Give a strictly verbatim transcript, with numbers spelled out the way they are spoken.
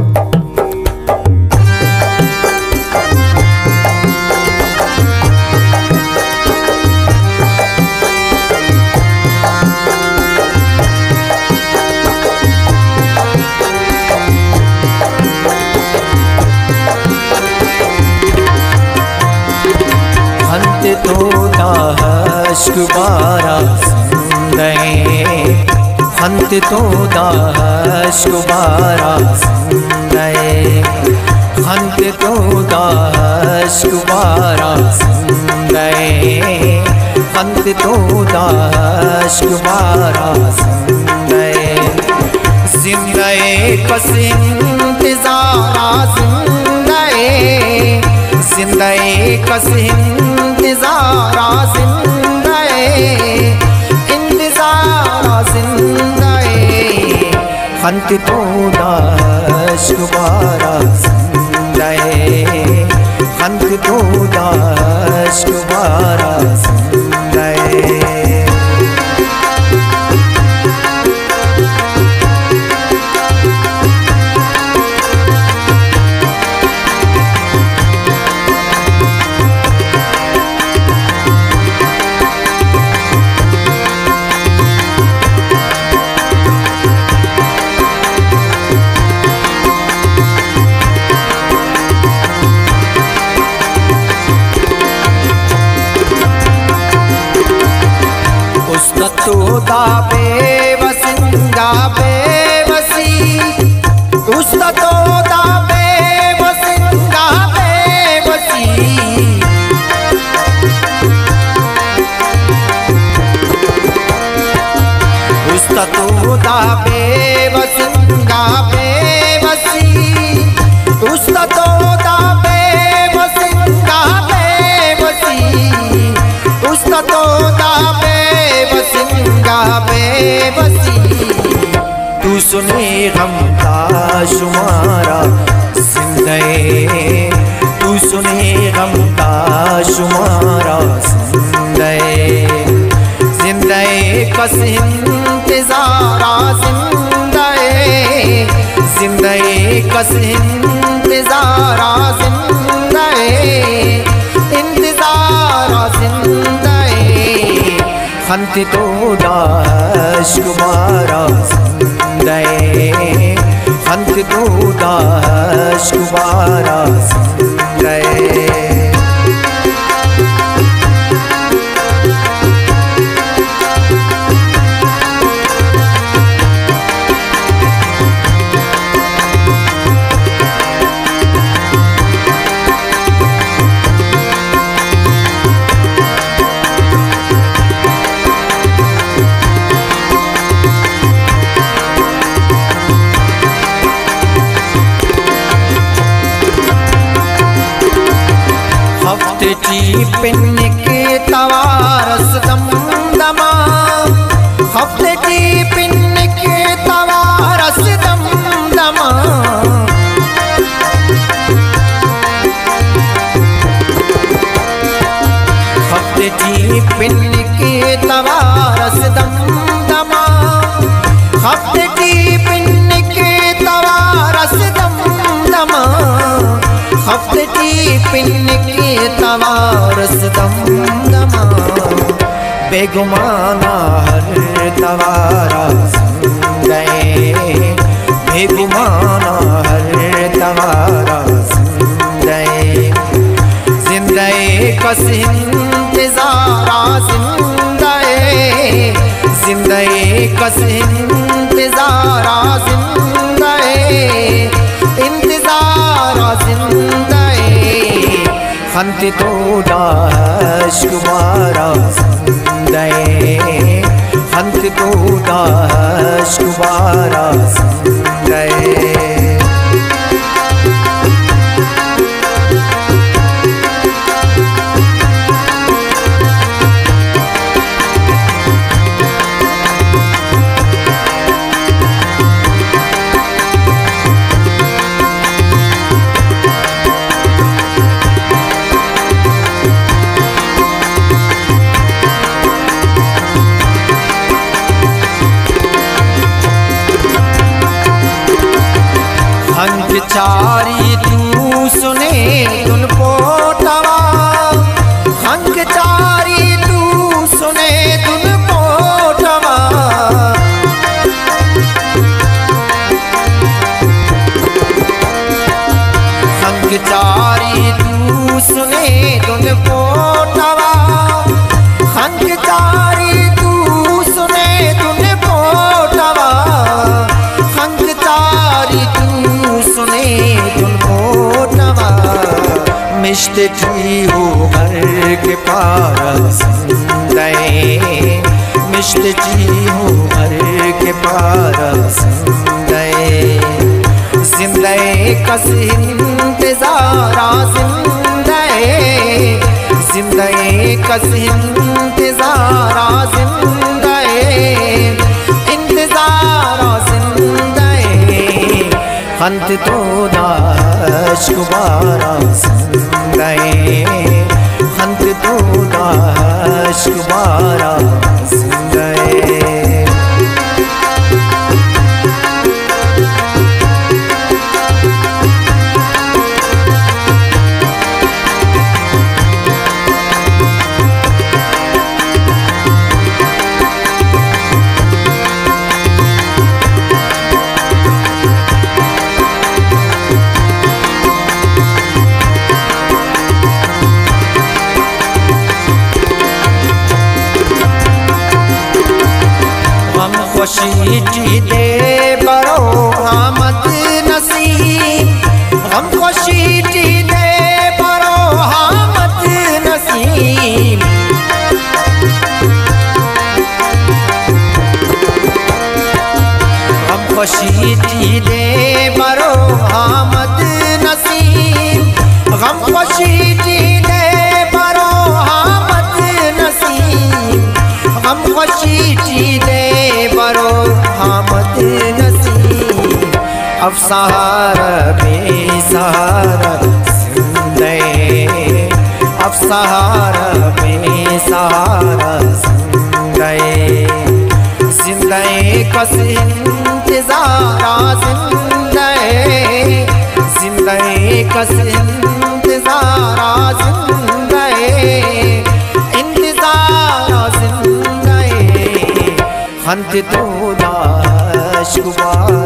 दाश्क बारा सुंदे हंत तो दाश्क बारा सुंदे हंत तो दाश्क बारा सुंदे हंत तो दाश्क बारा सुंदे जिंदे कस इंतज़ारा जिंदे जिंदे कस इंतज़ारा जिंदे इंतज़ारा जिंदे हंत तो दाश्क बारा जिंदे हंत तो दाश्क बारा जिंदे। तो दा बेवसिंगा बेवसी उसका तो दा बेवसिंगा बेवसी उसका तो दा बेवसिंगा बेवसी उसका तो दा बेवसिंगा बेवसी उसका तो दा बेवसिंगा बेबसी तू सुने गम का शुमारा जिंदे तू सुने गम का शुमारा जिंदे जिंदे कस इंतज़ारा जिंदे जिंदे कस इंतज़ारा जिंदे इंतज़ारा जिंदे हंत तो दाश्क बारा जिंदे हंत तो दाश्क बारा जिंदे। हफ्ते ची पिन के तवारस दम दमा हफ्ते ची पिन के तवारस दम दमा हफ्ते ची पिन के तवारस दम दमा हफ्ते ची पिन के तवारस दम दमा हफ्ते ची पिन के तवारस दम दमा बेगुमाना हर तवारा जिंदे बेगुमाना हर तवारा जिंदे जिंदे कस इंतज़ारा जिंदे जिंदे कस इंतज़ारा जिंदे इंतज़ारा जिंदे हंत तो दाश्क बारा जिंदे हंत तो दाश्क बारा जिंदे। चारी तू सुने तुन पोटवा, हंग चारी तू सुने तुन पोटवा। हंग चारी तू सुने तुन पोटवा, हंग चारी तू सुने तुन पोटवा, हंग चारी तू सुने तुन पोटवा। मिश्त थी हो घर के पारस गए, मिश्त थी हो घर के पारस गए। जिंदे कस इंतजारा जिंदे, जिंदे कस इंतजारा जिंदे, इंतजारा जिंदे। हंत तो दाश गुबारा जिंदे, हंत तो दाश गुबारा जिंदे। खुशी दे बरो हामद नसीब, हम खुशी दे बरो हामद नसीब। हम खुशी दे बरो हामद नसीब, हम खुशी दे बरो हामद नसीब। हम खुशी दे बरो हामद नसीब। अब सहारा बेसहारा जिंदे, अब सहारा बेसहारा जिंदे। जिंदे कस इंतजारा जिंदे, जिंदे कस इंतजारा जिंदे, इंतजारा जिंदे। हंत तो दाश गुबारा